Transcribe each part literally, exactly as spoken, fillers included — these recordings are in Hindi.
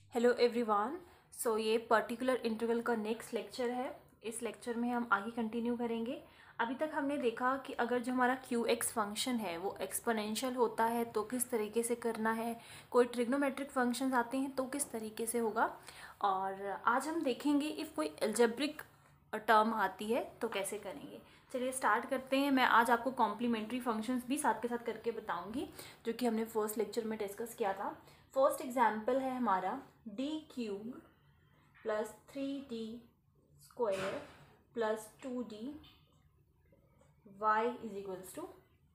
Hello everyone. सो ये पर्टिकुलर इंटीग्रल का नेक्स्ट लेक्चर है। इस लेक्चर में हम आगे कंटिन्यू करेंगे। अभी तक हमने देखा कि अगर जो हमारा क्यू एक्स फंक्शन है वो एक्सपोनेंशियल होता है तो किस तरीके से करना है, कोई ट्रिग्नोमेट्रिक फंक्शंस आते हैं तो किस तरीके से होगा। और आज हम देखेंगे इफ़ कोई एल्जेब्रिक टर्म आती है तो कैसे करेंगे। चलिए स्टार्ट करते हैं। मैं आज आपको कॉम्प्लीमेंट्री फंक्शंस भी साथ के साथ करके बताऊंगी जो कि हमने फर्स्ट लेक्चर में डिस्कस किया था। फर्स्ट एग्जाम्पल है हमारा D cube plus three D square plus two D y is equals to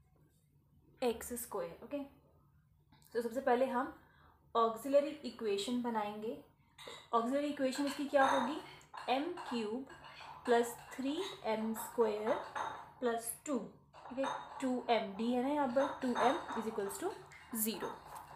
x square. Okay, तो सबसे पहले हम ऑक्सिलरी इक्वेशन बनाएंगे। ऑक्सिलरी इक्वेशन इसकी क्या होगी? M cube plus three m square plus two, ठीक है, टू एम डी है ना यहाँ पर, two m is equals to zero.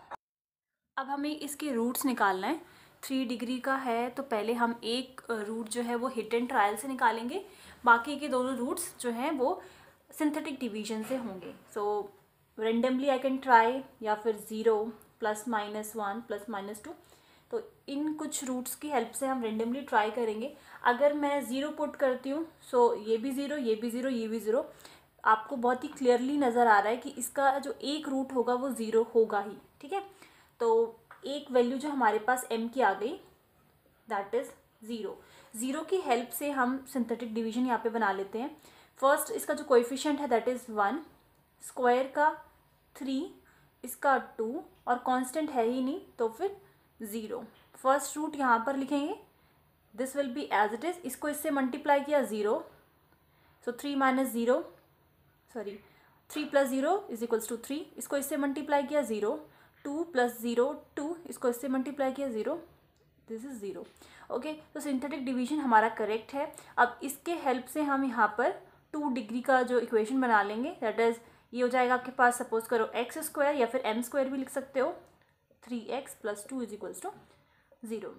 अब हमें इसके रूट्स निकालना है। थ्री डिग्री का है तो पहले हम एक रूट जो है वो हिट एंड ट्रायल से निकालेंगे, बाकी के दोनों रूट्स जो हैं वो सिंथेटिक डिवीजन से होंगे। So randomly I can try, या फिर zero plus minus one plus minus two. तो इन कुछ रूट्स की हेल्प से हम रेंडमली ट्राई करेंगे। अगर मैं ज़ीरो पुट करती हूँ सो ये भी ज़ीरो, ये भी ज़ीरो, ये भी ज़ीरो। आपको बहुत ही क्लियरली नज़र आ रहा है कि इसका जो एक रूट होगा वो ज़ीरो होगा ही, ठीक है। तो एक वैल्यू जो हमारे पास m की आ गई, दैट इज़ ज़ीरो। ज़ीरो की हेल्प से हम सिंथेटिक डिवीजन यहाँ पे बना लेते हैं। फर्स्ट इसका जो कोएफिशिएंट है दैट इज़ वन, स्क्वायर का थ्री, इसका टू, और कांस्टेंट है ही नहीं तो फिर ज़ीरो। फर्स्ट रूट यहाँ पर लिखेंगे, this will be as it is. इसको इससे मल्टीप्लाई किया zero, so three minus zero, sorry three plus zero is equals to three. इसको इससे मल्टीप्लाई किया zero, two plus zero two, इसको इससे मल्टीप्लाई किया zero, this is zero. Okay, तो सिंथेटिक डिवीजन हमारा करेक्ट है। अब इसके हेल्प से हम यहाँ पर टू डिग्री का जो इक्वेशन बना लेंगे, दैट इज़ ये हो जाएगा आपके पास, सपोज करो एक्स स्क्वायर या फिर एम स्क्वायर भी लिख सकते हो, three x plus two is equals to zero.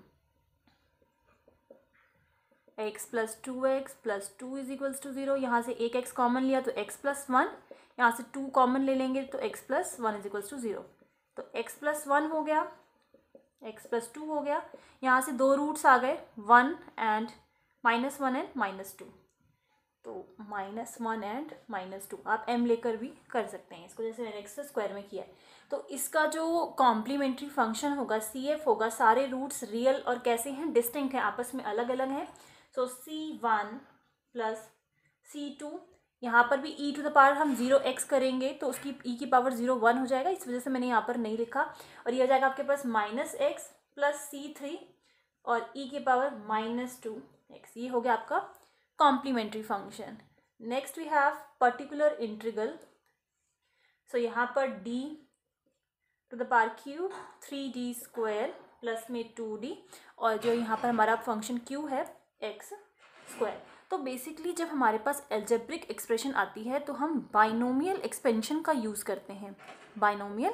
X plus two x plus two is equals to zero. यहाँ से एक एक्स कॉमन लिया तो एक्स प्लस वन, यहाँ से टू कॉमन ले लेंगे तो x plus one is equals to zero. तो x प्लस वन हो गया, x प्लस टू हो गया। यहाँ से दो रूट्स आ गए, one and minus one and minus two, तो minus one and minus two. आप m लेकर भी कर सकते हैं इसको, जैसे मैंने x स्क्वायर में किया है। तो इसका जो कॉम्प्लीमेंट्री फंक्शन होगा सी एफ होगा, सारे रूट्स रियल और कैसे हैं, डिस्टिंक्ट हैं, आपस में अलग अलग हैं। सो C one plus C two, यहाँ पर भी e टू द पावर हम जीरो एक्स करेंगे तो उसकी e की पावर जीरो वन हो जाएगा, इस वजह से मैंने यहाँ पर नहीं लिखा। और ये हो जाएगा आपके पास minus x plus C three और e की पावर माइनस टू एक्स। ये हो गया आपका complementary function. Next we have particular integral. So यहाँ पर d to the power cube three D square plus में टू डी, और जो यहाँ पर हमारा फंक्शन q है एक्स स्क्वायर। तो बेसिकली जब हमारे पास एल्जेब्रिक एक्सप्रेशन आती है तो हम बाइनोमियल एक्सपेंशन का यूज़ करते हैं, बाइनोमियल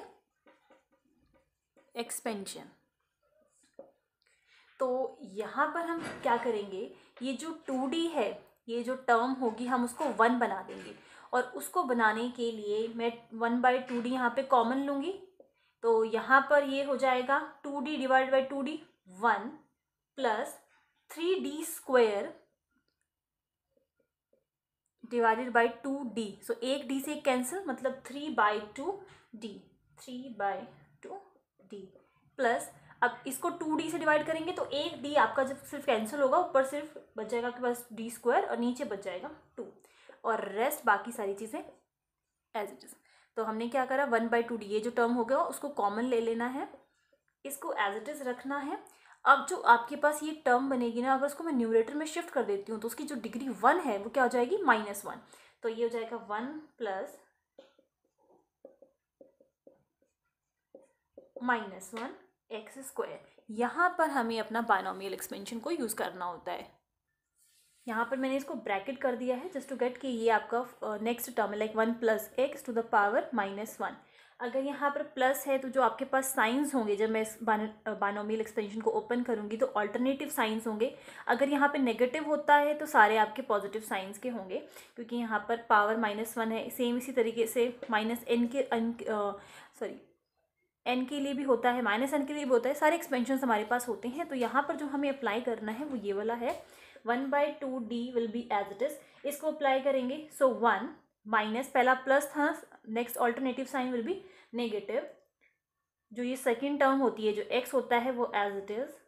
एक्सपेंशन। तो यहाँ पर हम क्या करेंगे, ये जो टू डी है, ये जो टर्म होगी हम उसको वन बना देंगे, और उसको बनाने के लिए मैं वन बाई टू डी यहाँ पे कॉमन लूँगी। तो यहाँ पर ये हो जाएगा two D divide by two D one plus three D square divided by two D. So एक डी से एक कैंसिल, मतलब three by two D, three by two D plus, अब इसको टू डी से डिवाइड करेंगे तो एक डी आपका जब सिर्फ कैंसिल होगा, ऊपर सिर्फ बच जाएगा आपके पास डी स्क्वायर और नीचे बच जाएगा टू, और रेस्ट बाकी सारी चीज़ें एज इट इज़। तो हमने क्या करा, वन बाई टू डी ये जो टर्म हो गया उसको कॉमन ले लेना है, इसको एज इट इज़ रखना है। अब जो आपके पास ये टर्म बनेगी ना, अगर उसको मैं न्यूमरेटर में शिफ्ट कर देती हूँ तो उसकी जो डिग्री वन है वो क्या हो जाएगी, माइनस वन। तो ये हो जाएगा one plus minus one x square. यहाँ पर हमें अपना बाइनोमियल एक्सपेंशन को यूज़ करना होता है। यहाँ पर मैंने इसको ब्रैकेट कर दिया है जस्ट टू गेट कि ये आपका नेक्स्ट टर्म है, like one plus x to the power minus one. अगर यहाँ पर प्लस है तो जो आपके पास साइंस होंगे, जब मैं इस बाइनोमियल एक्सपेंशन को ओपन करूँगी तो अल्टरनेटिव साइंस होंगे। अगर यहाँ पे नेगेटिव होता है तो सारे आपके पॉजिटिव साइंस के होंगे, क्योंकि यहाँ पर पावर माइनस वन है। सेम इसी तरीके से माइनस एन के सॉरी एन के लिए भी होता है, माइनस एन के लिए भी होता है, सारे एक्सपेंशन हमारे पास होते हैं। तो यहाँ पर जो हमें अप्लाई करना है वो ये वाला है, one by two D will be as it is, इसको अप्लाई करेंगे। सो वन माइनस, पहला प्लस था, next alternative sign will be negative, जो ये सेकेंड टर्म होती है जो एक्स होता है वो as it is,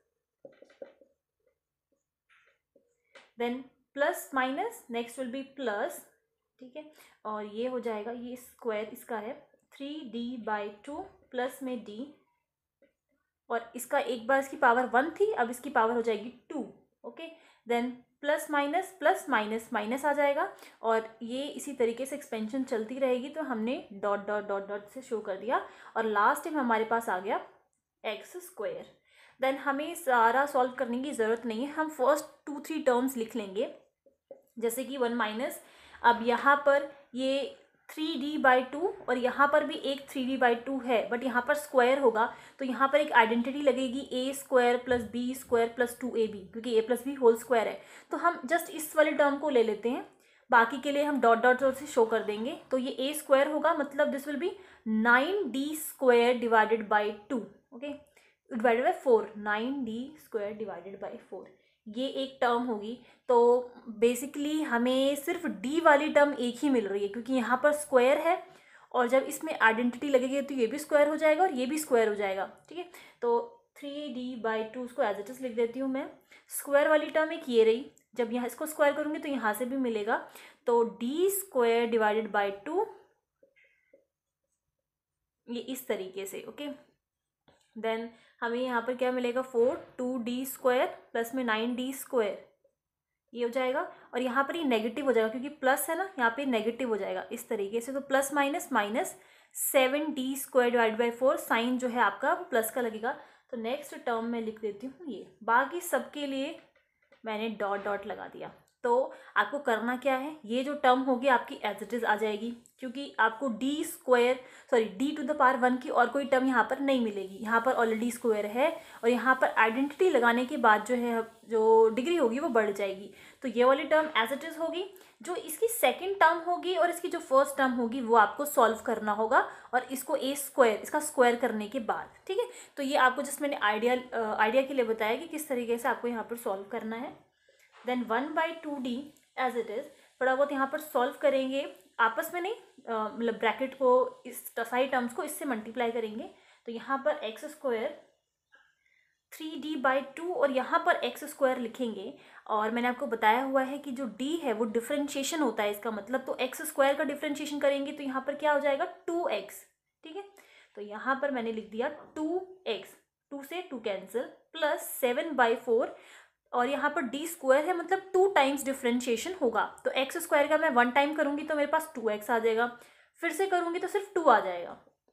then plus minus, next will be plus, ठीक है। और ये हो जाएगा, ये स्क्वायर इसका है three D by two plus में डी, और इसका एक बार इसकी पावर वन थी, अब इसकी पावर हो जाएगी two, okay. Then plus minus, plus minus minus आ जाएगा, और ये इसी तरीके से एक्सपेंशन चलती रहेगी। तो हमने डॉट डॉट डॉट डॉट से शो कर दिया, और लास्ट टाइम हमारे पास आ गया एक्स स्क्वायर। देन हमें सारा सॉल्व करने की ज़रूरत नहीं है, हम फर्स्ट टू थ्री टर्म्स लिख लेंगे, जैसे कि वन माइनस, अब यहाँ पर ये थ्री डी बाई टू और यहाँ पर भी एक थ्री डी बाई टू है, बट यहाँ पर स्क्वायर होगा तो यहाँ पर एक आइडेंटिटी लगेगी A square plus B square plus two A B, क्योंकि A plus B whole square है। तो हम जस्ट इस वाले टर्म को ले लेते हैं, बाकी के लिए हम डॉट डॉट डॉट से शो कर देंगे। तो ये ए स्क्वायर होगा, मतलब this will be nine D square divided by two, okay, divided by four, nine D square divided by four, ये एक टर्म होगी। तो बेसिकली हमें सिर्फ डी वाली टर्म एक ही मिल रही है, क्योंकि यहाँ पर स्क्वायर है, और जब इसमें आइडेंटिटी लगेगी तो ये भी स्क्वायर हो जाएगा और ये भी स्क्वायर हो जाएगा, ठीक है। तो थ्री डी बाई टू उसको एज इट इज लिख देती हूँ मैं। स्क्वायर वाली टर्म एक ये रही, जब यहाँ इसको स्क्वायर करूँगी तो यहाँ से भी मिलेगा, तो D square divided by two, ये इस तरीके से, ओके। देन हमें यहाँ पर क्या मिलेगा, four two D square plus में नाइन डी स्क्वायर, ये हो जाएगा, और यहाँ पर ये नेगेटिव हो जाएगा क्योंकि प्लस है ना, यहाँ पे नेगेटिव हो जाएगा इस तरीके से। तो plus minus minus, seven D square divide by four, sign जो है आपका प्लस का लगेगा। तो नेक्स्ट टर्म में लिख देती हूँ ये, बाकी सबके लिए मैंने डॉट डॉट लगा दिया। तो आपको करना क्या है, ये जो टर्म होगी आपकी एज इट इज आ जाएगी, क्योंकि आपको D square sorry D to the power one की और कोई टर्म यहाँ पर नहीं मिलेगी, यहाँ पर ऑलरेडी स्क्वायर है, और यहाँ पर आइडेंटिटी लगाने के बाद जो है जो डिग्री होगी वो बढ़ जाएगी। तो ये वाली टर्म एज इट इज होगी, जो इसकी सेकेंड टर्म होगी और इसकी जो फर्स्ट टर्म होगी वो आपको सॉल्व करना होगा, और इसको ए स्क्वायर, इसका स्क्वायर करने के बाद, ठीक है। तो ये आपको जस्ट मैंने आइडिया आइडिया के लिए बताया कि किस तरीके से आपको यहाँ पर सॉल्व करना है। Then one by two D as it is, थोड़ा बहुत यहाँ पर सॉल्व करेंगे, आपस में नहीं, मतलब ब्रैकेट को, इस सारी टर्म्स को इससे मल्टीप्लाई करेंगे। तो यहाँ पर x square three D by two, और यहाँ पर एक्स स्क्वायर लिखेंगे, और मैंने आपको बताया हुआ है कि जो डी है वो डिफ्रेंशिएशन होता है इसका मतलब, तो एक्स स्क्वायर का डिफ्रेंशिएशन करेंगे तो यहाँ पर क्या हो जाएगा, टू एक्स, ठीक है। तो यहाँ पर मैंने लिख दिया टू एक्स, टू से two cancel, plus seven by four, और यहाँ पर डी स्क्वायर है मतलब टू टाइम्स डिफ्रेंशिएशन होगा। तो एक्स स्क्वायर का मैं वन टाइम करूँगी तो मेरे पास टू एक्स आ जाएगा, फिर से करूँगी तो सिर्फ टू आ जाएगा,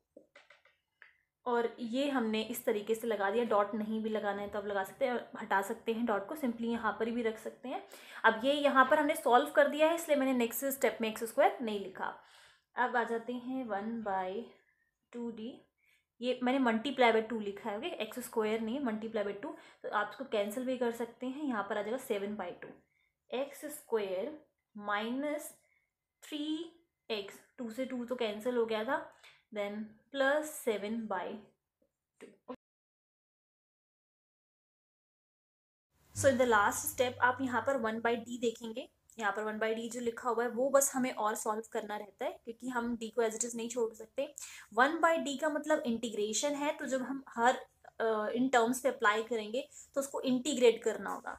और ये हमने इस तरीके से लगा दिया। डॉट नहीं भी लगाना है तो आप लगा सकते हैं, हटा सकते हैं डॉट को, सिंपली यहाँ पर भी रख सकते हैं। अब ये यहाँ पर हमने सॉल्व कर दिया है, इसलिए मैंने नेक्स्ट स्टेप में एक्स स्क्वायर नहीं लिखा। अब आ जाते हैं वन बाई टू डी, ये मैंने मल्टीप्लाई बाई टू लिखा है, ओके, एक्स स्क्वायर नहीं है, मल्टीप्लाई बाई टू, तो आप इसको कैंसिल भी कर सकते हैं। यहाँ पर आ जाएगा seven by two, x square minus three x, two से टू तो कैंसिल हो गया था, then plus seven by two. So in the last step आप यहाँ पर वन बाई डी देखेंगे, यहाँ पर वन बाई डी जो लिखा हुआ है वो बस हमें और सॉल्व करना रहता है, क्योंकि हम डी को एज इट इज नहीं छोड़ सकते। वन बाई डी का मतलब इंटीग्रेशन है, तो जब हम हर uh, इन टर्म्स पे अप्लाई करेंगे तो उसको इंटीग्रेट करना होगा।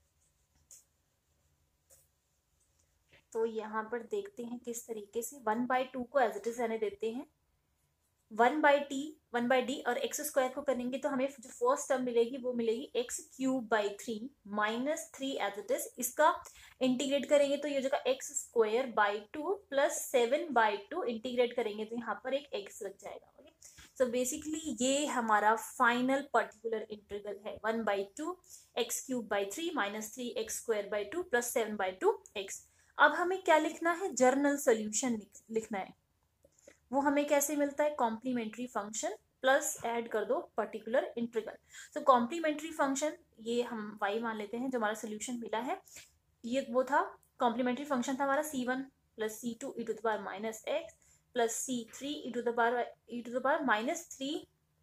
तो यहाँ पर देखते हैं किस तरीके से, वन बाई टू को एज इट इज रहने देते हैं, one by T one by D और एक्स स्क्वायर को करेंगे तो हमें जो फर्स्ट टर्म मिलेगी वो मिलेगी x cube by three minus three as it is, इसका इंटीग्रेट करेंगे तो ये हो जाएगा x square by two plus seven by two, integrate करेंगे तो यहाँ पर एक एक्स लग जाएगा, ओके। सो बेसिकली ये हमारा फाइनल पर्टिकुलर इंटीग्रल है, one by two x cube by three minus three x square by two plus seven by two x. अब हमें क्या लिखना है, जर्नल सोल्यूशन लिखना है। वो हमें कैसे मिलता है, कॉम्प्लीमेंट्री फंक्शन प्लस ऐड कर दो पर्टिकुलर इंटीग्रल। तो कॉम्प्लीमेंट्री फंक्शन ये हम वाई मान लेते हैं, जो हमारा सोल्यूशन मिला है ये वो था, कॉम्प्लीमेंट्री फंक्शन था हमारा C one plus C two E to the power minus x plus C three E to the power e to the power minus three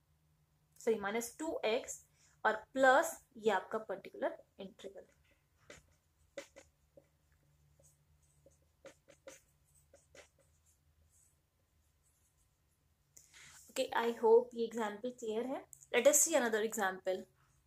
sorry minus two x और प्लस ये आपका particular integral. Okay, I hope ये एग्जाम्पल क्लियर है। Let us see another example.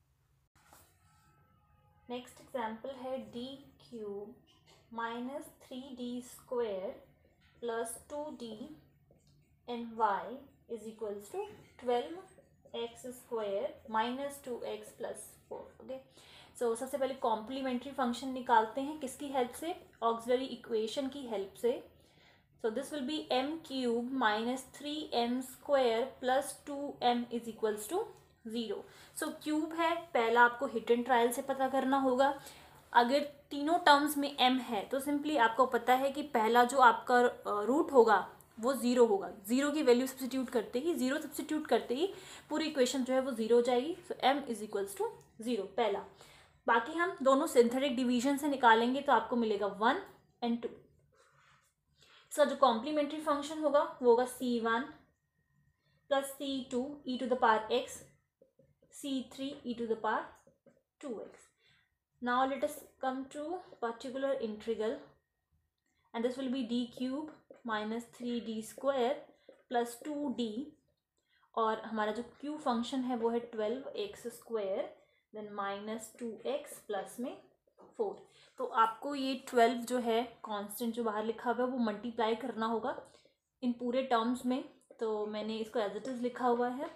Next example है D cube minus three D square plus two D and y is equals to twelve x square minus two x plus four. Okay, so सबसे पहले कॉम्प्लीमेंट्री फंक्शन निकालते हैं, किसकी हेल्प से? ऑक्सिलरी इक्वेशन की हेल्प से। So this will be m cube minus three m square plus two m is equals to zero. So cube है, पहला आपको हिट एंड ट्रायल से पता करना होगा। अगर तीनों टर्म्स में m है तो सिंपली आपको पता है कि पहला जो आपका रूट होगा वो ज़ीरो होगा। ज़ीरो की वैल्यू सब्स्टिट्यूट करते ही ज़ीरो सब्स्टिट्यूट करते ही पूरी इक्वेशन जो है वो ज़ीरो हो जाएगी। So m is equals to zero पहला। बाकी हम दोनों सिंथेटिक डिवीजन से निकालेंगे तो आपको मिलेगा वन एंड टू। इसका जो कॉम्प्लीमेंट्री फंक्शन होगा वो होगा C one plus C two E to the power x C three e to the power two x. Now let us come to particular integral and this will be d cube minus three D square plus two D और हमारा जो q फंक्शन है वो है twelve x square then minus two x plus में फोर. तो आपको ये ट्वेल्व जो है कांस्टेंट जो बाहर लिखा हुआ है वो मल्टीप्लाई करना होगा इन पूरे टर्म्स में. तो मैंने इसको एज इट इज लिखा हुआ है.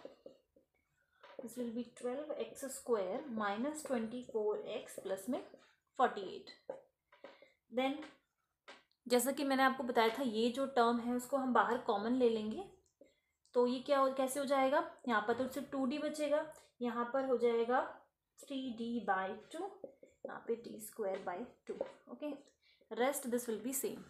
This will be twelve x square minus twenty four x plus में फोर्टी एट. देन जैसा कि मैंने आपको बताया था ये जो टर्म है उसको हम बाहर कॉमन ले लेंगे तो ये क्या हो कैसे हो जाएगा. यहाँ पर तो सिर्फ टू डी बचेगा, यहाँ पर हो जाएगा थ्री डी बाई टू, यहाँ पे D square by two. Okay, rest this will be same.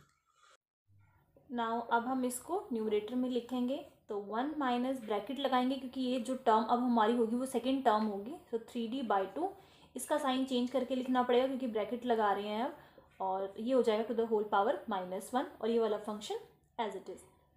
Now अब हम इसको न्यूमरेटर में लिखेंगे तो वन माइनस ब्रैकेट लगाएंगे क्योंकि ये जो टर्म अब हमारी होगी वो सेकेंड टर्म होगी. So three D by two इसका साइन चेंज करके लिखना पड़ेगा क्योंकि ब्रैकेट लगा रहे हैं अब, और ये हो जाएगा to the whole power minus one और ये वाला function as it is.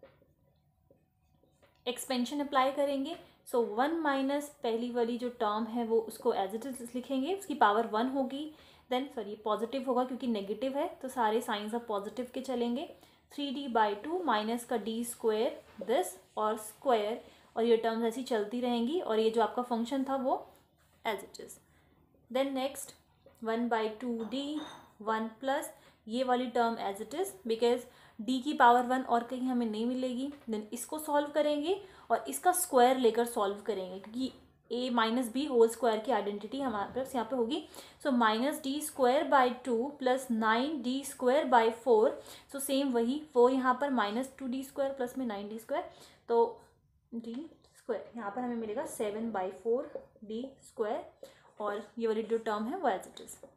Expansion apply करेंगे. सो वन माइनस पहली वाली जो टर्म है वो उसको एज इट इज लिखेंगे, उसकी पावर वन होगी. देन सॉरी पॉजिटिव होगा क्योंकि नेगेटिव है तो सारे साइंस अब पॉजिटिव के चलेंगे. Three D by two minus का डी स्क्वायर दिस और स्क्वायर और ये टर्म्स ऐसी चलती रहेंगी और ये जो आपका फंक्शन था वो as it is. Then next one by two D one plus ये वाली term as it is because D की पावर वन और कहीं हमें नहीं मिलेगी. देन इसको सॉल्व करेंगे और इसका स्क्वायर लेकर सॉल्व करेंगे क्योंकि A minus B whole square की आइडेंटिटी हमारे पास यहाँ पे होगी. So minus D square by two plus nine D square by four. So same वही फोर यहाँ पर minus two D square plus में नाइन डी स्क्वायर तो डी स्क्वायर यहाँ पर हमें मिलेगा seven by four D square और ये वाली जो टर्म है वो एज इट इज.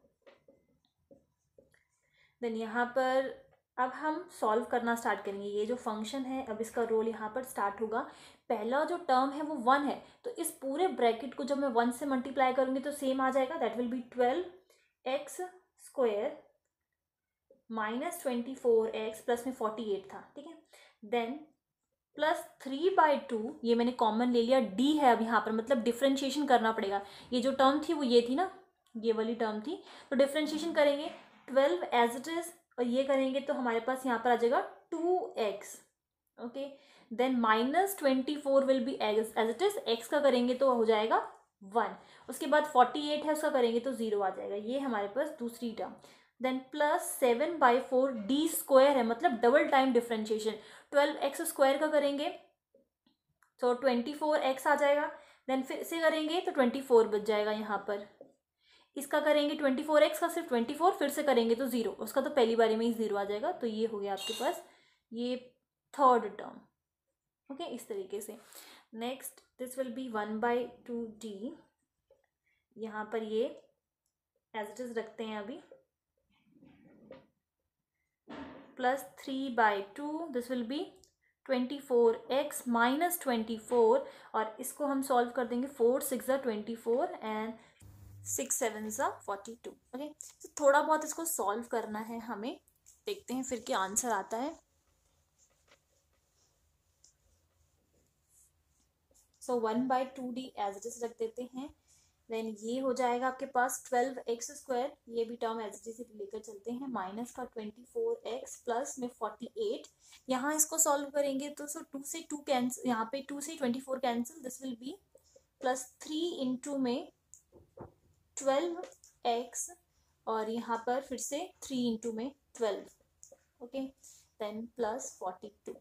देन यहाँ पर अब हम सॉल्व करना स्टार्ट करेंगे. ये जो फंक्शन है अब इसका रोल यहाँ पर स्टार्ट होगा. पहला जो टर्म है वो वन है तो इस पूरे ब्रैकेट को जब मैं वन से मल्टीप्लाई करूँगी तो सेम आ जाएगा. That will be twelve x square minus twenty four x plus में फोर्टी एट था. ठीक है, then plus three by two ये मैंने कॉमन ले लिया. डी है अब यहाँ पर मतलब डिफ्रेंशिएशन करना पड़ेगा. ये जो टर्म थी वो ये थी ना, ये वाली टर्म थी तो डिफ्रेंशिएशन करेंगे. ट्वेल्व एज इट इज और ये करेंगे तो हमारे पास यहाँ पर आ जाएगा two X. Okay, then minus twenty four will be as it is. X का करेंगे तो हो जाएगा वन. उसके बाद फोर्टी एट है उसका करेंगे तो जीरो आ जाएगा. ये हमारे पास दूसरी term. Then plus seven by four D square है मतलब double time differentiation. Twelve x square का करेंगे तो ट्वेंटी फोर एक्स आ जाएगा. देन फिर से करेंगे तो ट्वेंटी फोर बच जाएगा यहाँ पर. इसका करेंगे ट्वेंटी फोर एक्स का सिर्फ ट्वेंटी फोर, फिर से करेंगे तो जीरो, उसका तो पहली बारी में ही जीरो आ जाएगा. तो ये हो गया आपके पास ये थर्ड टर्म. ओके, इस तरीके से. Next this will be one by two D. यहाँ पर ये एज इट इज रखते हैं अभी. Plus three by two this will be twenty four X minus twenty four और इसको हम सॉल्व कर देंगे. फोर सिक्स ज़ा twenty four and six seven ज़ा फोर्टी टू. ओके, तो थोड़ा बहुत इसको सॉल्व करना है हमें. देखते हैं फिर क्या आंसर आता है. So one by two D as it is रख देते हैं। देन ये हो जाएगा आपके पास ट्वेल्व एक्स स्क्वायर, ये भी टर्म एज इट इज लेकर चलते हैं, माइनस का ट्वेंटी फोर एक्स प्लस में फोर्टी एट। यहाँ इसको सॉल्व करेंगे तो सो टू से टू कैंसिल, यहाँ पे टू से twenty four cancel, this will be plus three into में ट्वेल्व एक्स और यहाँ पर फिर से थ्री इंटू में twelve, okay, then plus forty two.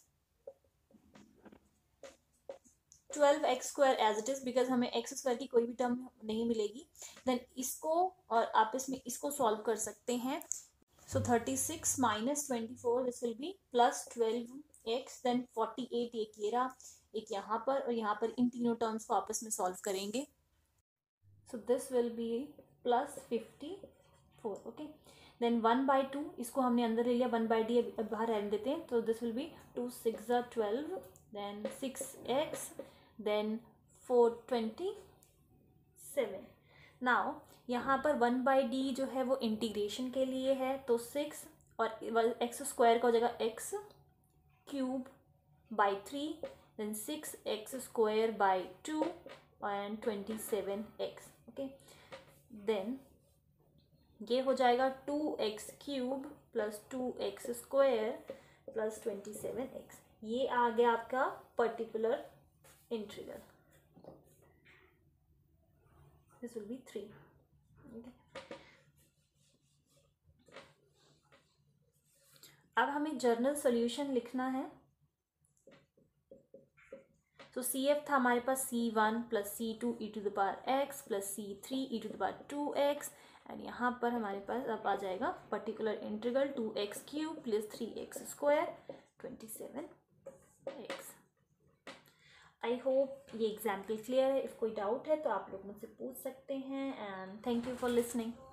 Twelve x square as it is, because हमें एक्स स्क्वायर की कोई भी टर्म नहीं मिलेगी। देन इसको और आपस में इसको सॉल्व कर सकते हैं। So thirty six minus twenty four, this will be plus twelve X, then forty eight, एक ये रहा, एक यहाँ पर, और यहाँ पर इन तीनों टर्म्स को आपस में सॉल्व करेंगे। So this will be plus fifty four, okay. Then one by two, इसको हमने अंदर ले लिया, वन बाई डी बाहर रहने देते हैं, तो this will be two six ज़ा twelve, then six X, then four twenty seven. Now यहाँ पर वन बाई डी जो है वो इंटीग्रेशन के लिए है, तो सिक्स और एक्स स्क्वायर का हो जाएगा X cube by three, then six X square by two and twenty seven X, okay. Then ये हो जाएगा two x cube plus two x square plus twenty seven X. ये आ गया आपका particular integral, this will be three, okay. अब हमें जर्नल सॉल्यूशन लिखना है। तो सी एफ था हमारे पास C one plus C two E to the power X plus C three E to the power two X, and यहाँ पर हमारे पास अब आ जाएगा particular integral two x cube plus three x square twenty seven X. I hope ये एग्जाम्पल क्लियर है। इफ़ कोई डाउट है तो आप लोग मुझसे पूछ सकते हैं, and thank you for listening.